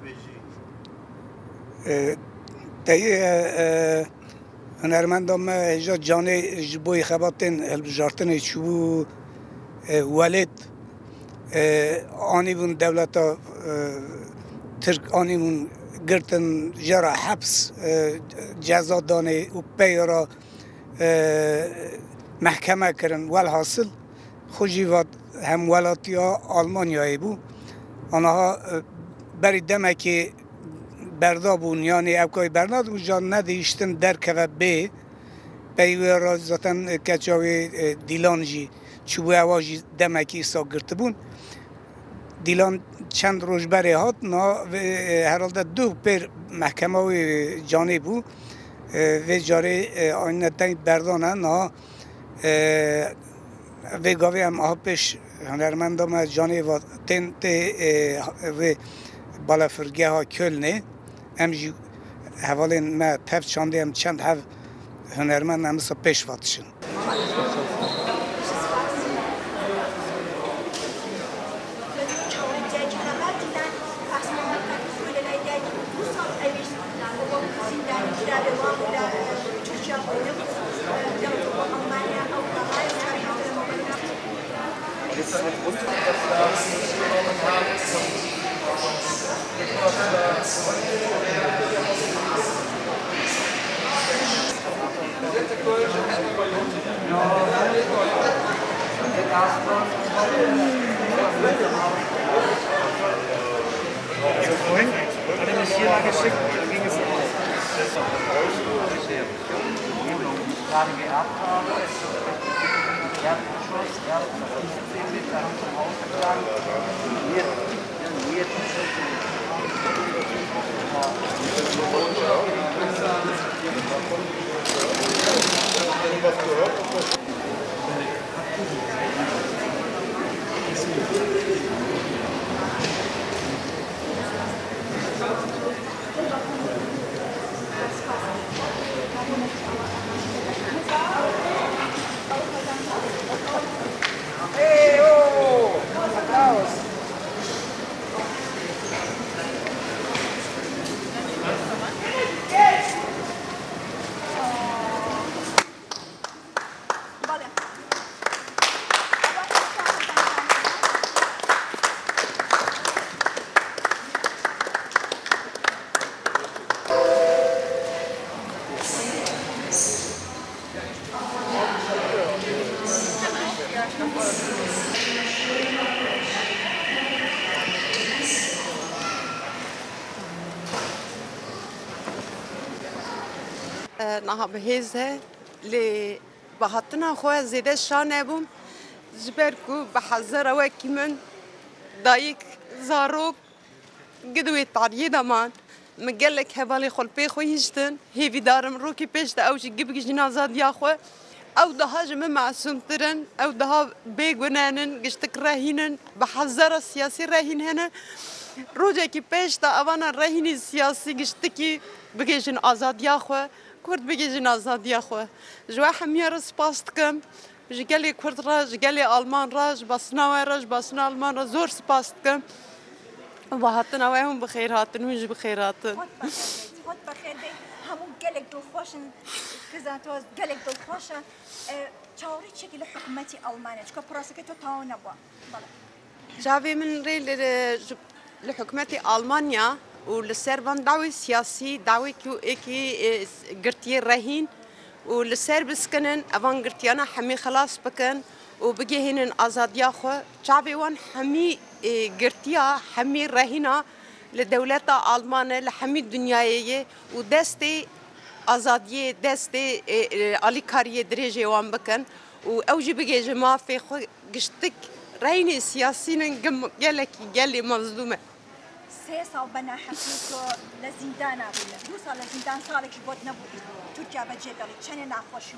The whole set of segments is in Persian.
تایی هنرمندان اجا جانه جبوی خباتن البجارتن چوبو ولد آنی بون دولتا ترک آنی بون گرتن جرا حبس جزا دانه و پیرا محکمه کرن والحاصل خوشی واد هم ولاتیا آلمانیایی بو آنها بری دمه که بردا بون یعنی افکای برناد و جان ندیشتن در که به پیوی را زاتن کچاوی دیلانجی چوبه اواجی دمکی سا گرته بون دیلان چند روز بری هات نا هرالده دو پر محکمه و جانی بو و جاری آینه تنی بردانه نا و گاوی هم آپش هنرمندم جانی و تن و بالا فرگه ها کلنه امجی حوالین ما پف چانده هم چند هف هنرمند هم سا پیش واتشن نها بهزه ل بهاتنا خواه زیده شانه بوم جبر کو بحذر وکی من دایک زاروک گدوی تعریه دمان مگلک هوالی خلپی خویشتن هیوی دارم رو کی پیش دا اوشی گبگی جنازات یا خواه او ده جمع معصوم ترن او ده بگونانن گشتک راهینن بحذر سیاسی راهین هنن روزه کی پیش دا اوانا راهینی سیاسی گشتکی بگیجن آزاد یا خواه کرد بگیجن آزاد یا خواه جوا همیار سپاست کم جگلی کرد راج جگلی آلمان راج باسنا راج باسنا آلمان راج زور سپاست کم و هاتنا وهم بخیر هاتن ویج بخیر هاتن خود بخیر دی همون گلک دل خوشن کزاتوز گلک دل خوشن چاوری چکی لحکومتی آلمانه چکا پراسکه تو تاو نبوا جاوی من ریل لحکومتی آلمانیا ولسربان دعوی سیاسی دعوی کی قرتي رهين ولسر بسكنن أبان قرتيانا حمي خلاص بكن وبجيهن آزاد ياخو شعبي وان حمي قرتيا حمي رهينة لدولة ألمانيا لحمي الدنياية ودستي آزادية دستي علي كارية درجة وان بكن وأوجي بجي جماعة في خو قشتك رهينة سياسيين قالك قالي مظلومة سال بنا حقیقو لزندان آبیله دو سال لزندان سالک بود نبودی ترکیه بچه داری چنین نخوشی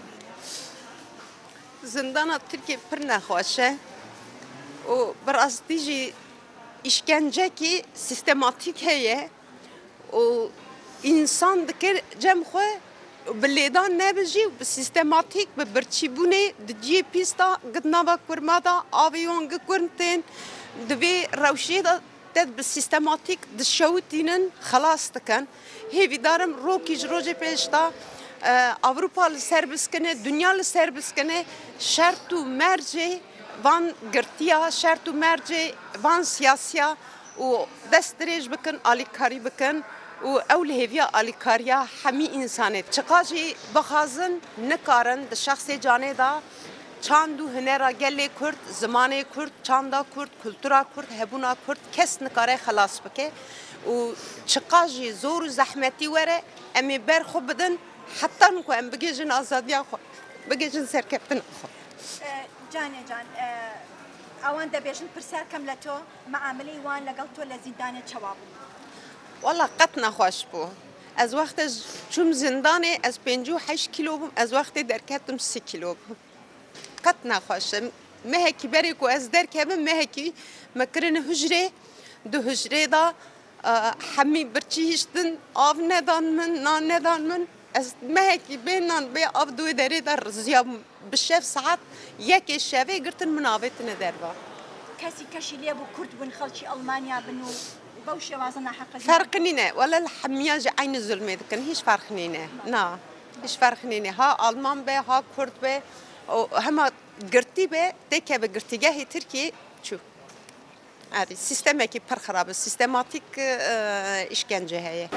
زندان ترکیه پر نخواشه و براستی işkence ki sistematik heye o insan dikir cem xwe biledan nebiji sistematik be birçibune diye pista gidnava kurmada aviyon gkurmten dve rawşe da تد به سیستماتیک دشوتینن خلاص دکن هیوی دارم روکیج روز پیشتا Avrupa serbest کنه دنیا serbest کنه شرط و مرج وان گرتیا شرط و مرج وان سیاسیا و دست دریج بکن آلیکاری بکن و اول هیویا آلیکاریا همی انسانه چقاجی بخازن نکارن د شخص جانه دا چاندو هنرا گله کرد زمانه کرد چاندا کرد کلتورا کرد هبونا کرد کس نکاره خلاص بکه و چقاجی زور و زحمتی وره امی بر خوب بدن حتی نکو ام بگیجن آزادیا خو بگیجن سرکبتن خو جانه جان اوان دبیجن پرسیار کم لتو معاملی وان لگل تو لزیدان چواب والله قط نخواش بو از وقت چوم زندانه از 58 کیلو بوم از وقت درکتم 3 کیلو بوم قط نخواشم مهکی بری کو از درکبم مهکی مکرن هجره دو هجره دا همی برچیشتن آب ندان من نان ندان من از مهکی بینان بی آب دوی داری در زیاب بشف ساعت یکی شوی گرتن مناویتن دربا کسی کشی لیبو کرد بن خلچی آلمانیا بنو بوش وازن حق فرق نینه ولا الحمیاج عین ظلمه دکن هیچ فرق نینه نه هیچ فرق نینه ها آلمان به ها کرد به همه گرتی به تکه به گرتیگه ترکیه چو هذه سیستمی که پر خرابه سیستماتیک işkence هیه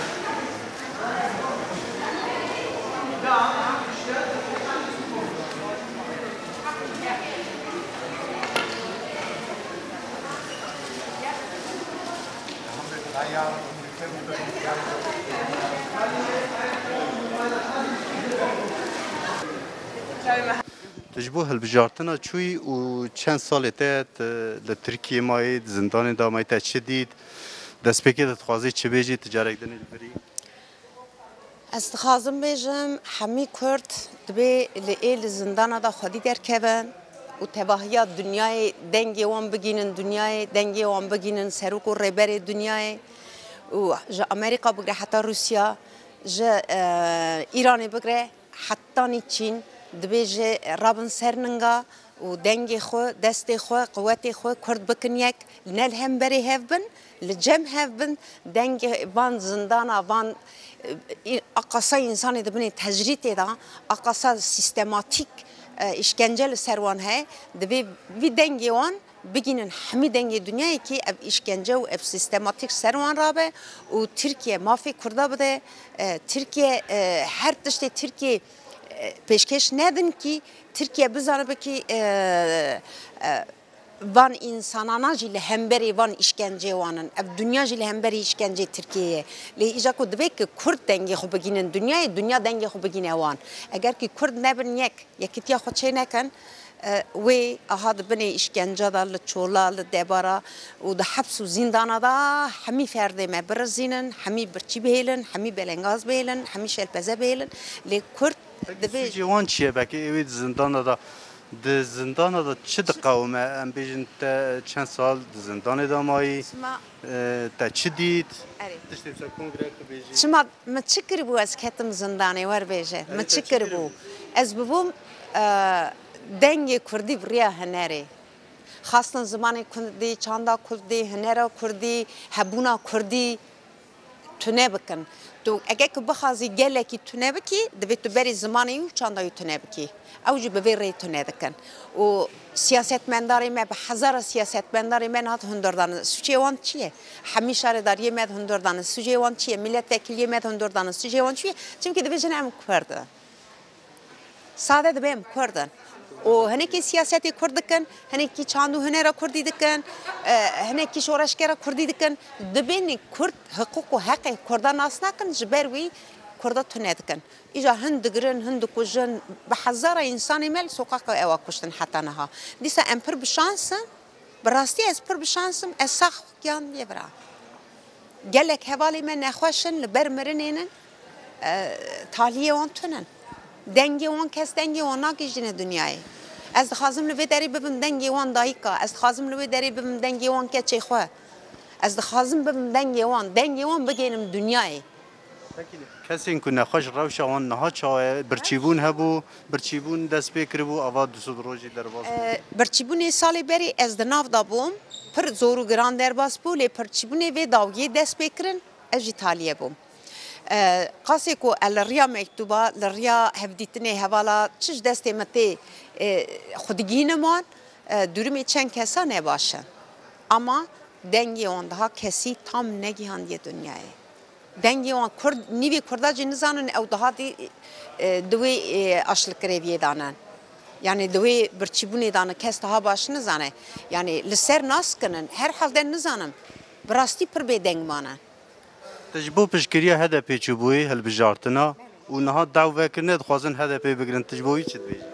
تجبو هالبجارتنا چوی و چند سال تات لترکیه ماید زندان دا ماید تشدید دست پیکه تخوازی چه بیجی تجارت دنی بری؟ از خازم بیجم همی کرد دبی لیل زندان دا خودی در کبن و تباهیات دنیای دنگی وان بگینن دنیای دنگی وان بگینن سروک و ریبر دنیای و جا امریکا بگره حتی روسیا جا ایرانی بگره حتی چین دبیجه رابن سرنگا و دنگی خو دستی خو قوتی خو کرد بکن یک نل هم بری هفبن لجم هفبن دنگی وان زندانا وان اقصا انسانی دبنی تجریتی دا اقصا سیستماتیک işkenceli servan he de bir denge wan biginin hemi denge dünyayı ki ev işkence ve ev sistematik servan rabe u Türkiye mafi kurda bide Türkiye her tişte Türkiye peşkeş nedin ki Türkiye bizanı ki van insanana jile hemberi van işkence wanın ev dünya jile hemberi işkence Türkiye le ija ku dve ki Kurd denge xo beginin dünya denge xo begine wan eğer ki Kurd nebin yekitiya xo çenekan ve ahad beni işkence da le çola le debara u da haps u zindana da hemi ferde me birzinin hemi birçi behelen hemi belengaz behelen hemi şelpeze behelen le Kurd dve civan çiye belki evet zindana da د زندان دا چه دقومه ام بیشن تا چند سال زندان دامایی تا چه دید تشتی بسا کنگره که بیشی شما متشکر بو از کتم زندانی ور بیشه متشکر بو از ببوم دنگی کردی بریا هنری خاصن زمان کردی چاندا کردی هنرا کردی هبونا کردی تونه بکن تو اگه که بخوازی گله کی تونه بکی دوی تو بری زمانی و چاندایی تونه بکی اوجی به ری تونه دکن و سیاستمنداری ما به هزار سیاستمنداری من هات هندردان سوچه وان چیه همیشه داری مد هندردان سوچه وان چیه ملت وکیلی مد هندردان سوچه وان چیه چون که دوی جنم کردن ساده دویم کردن و هنکی سیاستی کرد کن هنکی چاندو هنرا کردی دکن هنکی شورشگرا کردی دکن دبینی کرد حقوق و حق کردان ناس نکن جبروی کرد تونه دکن ایجا هند گرن هند کجن به هزار انسانی مل سوقاق اوا کشتن حتی نها دیسا امپر بشانسم براستی از پر بشانسم از سخ کیان یبرا گلک حوالی من نخوشن لبر مرنینن تالیه وان تونن دنگی وان کس دنگی وان ناکیجین دنیای از خازم لوی داری ببم دنگی وان دایکا از خازم لوی داری ببم دنگی وان کچی خواه از خازم ببم دنگی وان بگینم دنیای کسی که نخواش روش آن نها چای برچیبون هبو برچیبون دست بکر بو آواد دوست روزی در باز برچیبون سال بری از دناف دابوم پر زور و گران در باز بو لی برچیبون وی داویه دست بکرن از ایتالیا بوم قاسی کو الریا مکتوبا الریا هفدیتنه حوالا چش دست متی خودگینمان درمی چند کسا نباشن اما دنگی اون daha کسی tam نگیهاندی دنیای دنگی اون کرد نیوی کرداجی نزانن او daha دی دوی اشل کریویه دانن yani دوی برچیبونی دانه کس daha باش نزانه yani لسر ناس کنن هر حال دن نزانم براستی پر به دنگ مانن تجبو پشکریه هدفی چوبوی هل بجارتنا و نها دعو وکرنه دخوازن هدفی بگرن تجبوی چید بیج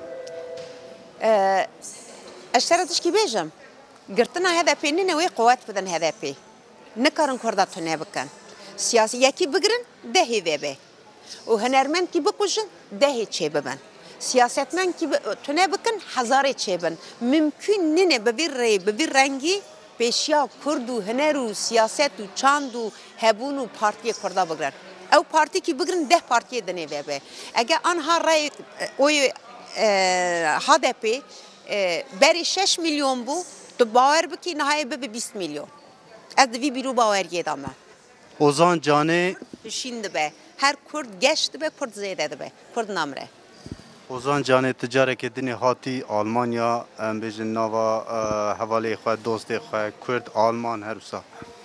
اشترتش کی بیجم گرتنا هدفی نه وی قوت بدن هدفی نکارن کردات نه بکن سیاسی یکی بگرن دهی وبه و هنرمند کی بکوشن دهی چه ببن سیاستمن کی تونه بکن هزاره چه بن ممکن نه ببیر رنگی پیشیا کرد و هنر و سیاست و چاند و هبون و پارتی کردا بگرن او پارتی کی بگرن ده پارتی دنه وبه اگه آنها رای اوی هدفی بری 6 میلیون بو تو باور بکی نهایی به 20 میلیون از دوی بیرو باوریه دامه اوزان جانه شیند به هر کرد گشت به کرد زیده به کرد نامره اوزان جانه تجاره که دنی هاتی آلمانیا ام بیجن نوا حوالی خواه دوستی خواه کرد آلمان هر وسا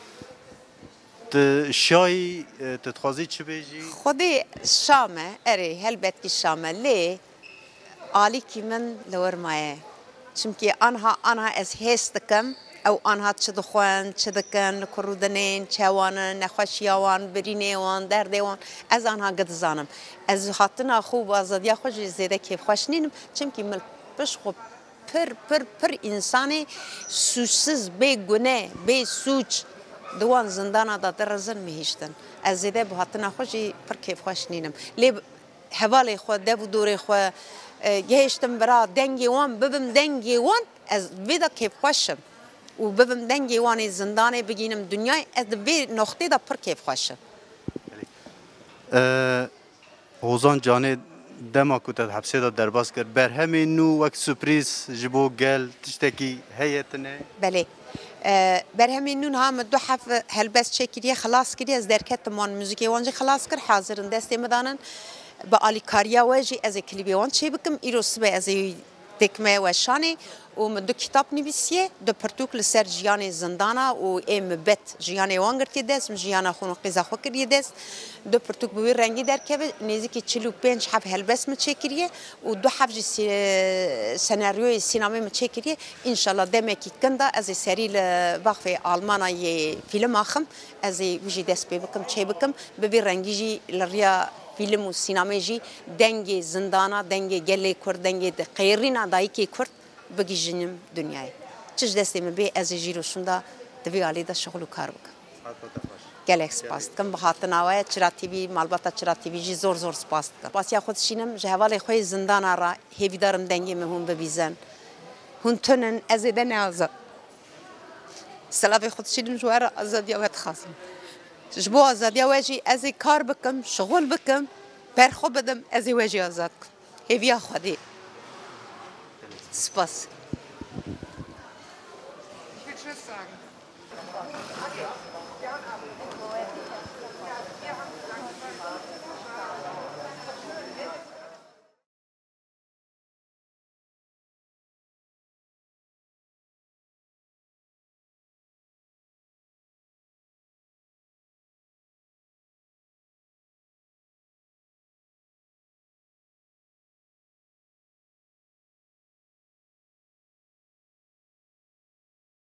شای تتخوازی چه بیجی؟ خودی شامه اره هلبت کی شامه لی آلی کی من لور مایه چونکه آنها از هست کم او آنها چه دخوان چه دکن کرودنین چوانن نخوشیوان برینیوان دردیوان از آنها قد زانم از خاطرنا خوب آزادیا خوش زیاده کیف خوش نینم چونکه مل بش خوب پر انسانی سوسز به گناه به سوچ دوان زندان دادر زن میهشتن از زیاده به خاطرنا خوشی پر کیف خوش نینم لی حوالی خود دو دوری خود گهشتم برا دنگی وان ببم دنگی وان از ویدا کیف خوشم و ببم دنگی وان زندانی بگینم دنیای از وی نقطه دا پر کیف خوشم اوزان جانه دما کتت حبسه دا درباز کرد بر همین نو وقت سپریز جبو گل تشتکی هیتنه بله بر همین نون هم دو حف هلبس چکریه خلاص کردی از درکت من موزیکی وانجی خلاص کرد حاضرن دستی مدانن با آلیکاریا واجی از کلیبی وان چه بکم ایروس به از دکمه و شانی و من دو کتاب نویسیه دو پرتوکل سر جیان زندانا و ام بت جیان وانگرتی دست جیان خون قیزا خو کردی دست دو پرتوک بوی رنگی در که نزدیک 45 حف هلبس مچکریه و دو حف سناریوی سینمایی مچکریه ان شاء الله دمکی کندا از سری وقف آلمانای فیلم آخم از وجی دست بکم چه بکم بوی رنگی جی لریا فیلم و سینمایی جی دنگ زندانا دنگ گله کرد دنگ قیرینا دایی که کرد بگی جنم دنیای چش دستی مبی از جیروشوندا دوی علی دا شغل و کار بکن گله سپاس کم بخاطر نوای چرا تیوی مالباتا چرا تیوی جی زور سپاس کن پس یا خود شینم جهوال خوی زندان را هیوی دارم دنگی مهون ببیزن هون تنن از دن آزاد سلام خود شینم جوار آزادی وقت خاصم جبو آزادی واجی از کار بکم شغل بکم بر خوب بدم از واجی آزاد کن هیوی خودی سپاس Ich will Tschüss sagen.